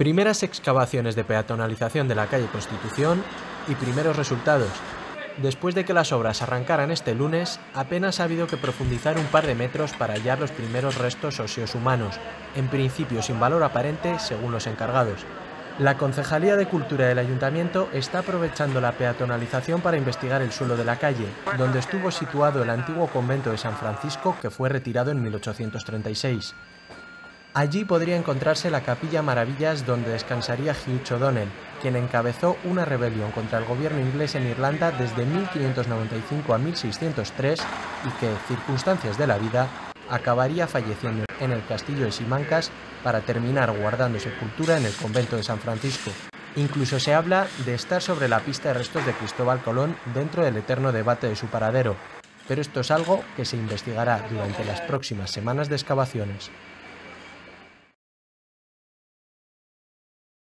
Primeras excavaciones de peatonalización de la calle Constitución y primeros resultados. Después de que las obras arrancaran este lunes, apenas ha habido que profundizar un par de metros para hallar los primeros restos óseos humanos, en principio sin valor aparente según los encargados. La Concejalía de Cultura del Ayuntamiento está aprovechando la peatonalización para investigar el suelo de la calle, donde estuvo situado el antiguo convento de San Francisco que fue retirado en 1836. Allí podría encontrarse la Capilla Maravillas donde descansaría Hugh O'Donnell, quien encabezó una rebelión contra el gobierno inglés en Irlanda desde 1595 a 1603 y que, circunstancias de la vida, acabaría falleciendo en el castillo de Simancas para terminar guardando sepultura en el convento de San Francisco. Incluso se habla de estar sobre la pista de restos de Cristóbal Colón dentro del eterno debate de su paradero, pero esto es algo que se investigará durante las próximas semanas de excavaciones.